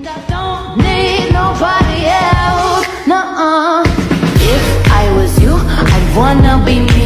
I don't need nobody else, nuh-uh. If I was you, I'd wanna be me.